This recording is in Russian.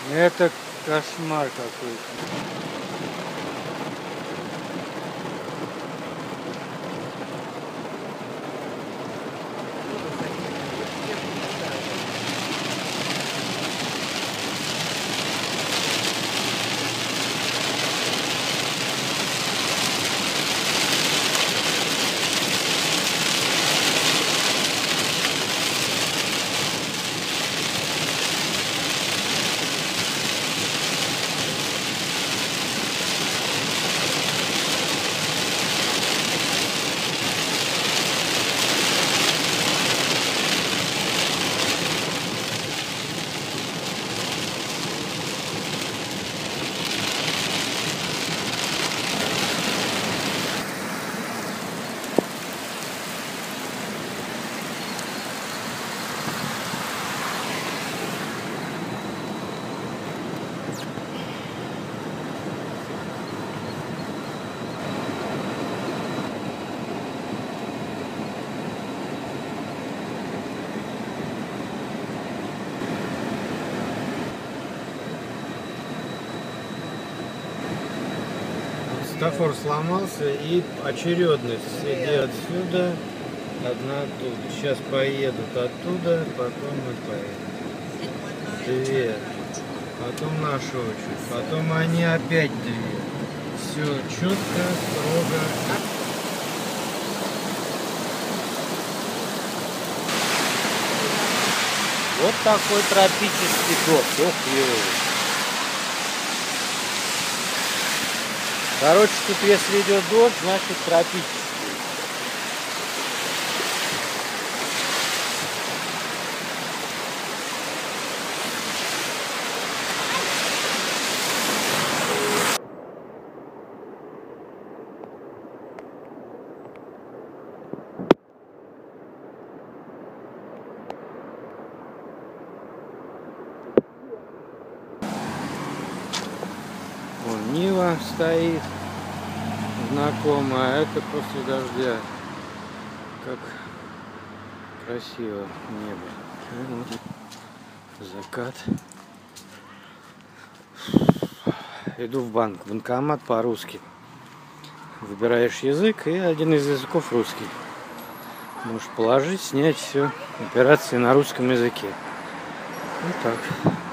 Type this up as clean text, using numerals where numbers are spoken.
Это кошмар какой-то. Стафор сломался, и очередность. Иди отсюда, одна оттуда. Сейчас поедут оттуда, потом мы поедем. Две. Потом наша очередь. Потом они опять две. Все четко, строго. Вот такой тропический дождь. Ох, короче, тут если идет дождь, значит тропический. Вон Нива стоит. Знакомая, а это после дождя. Как красиво небо. Закат. Иду в банк. Банкомат по-русски. Выбираешь язык, и один из языков русский. Можешь положить, снять, все. Операции на русском языке. Вот так.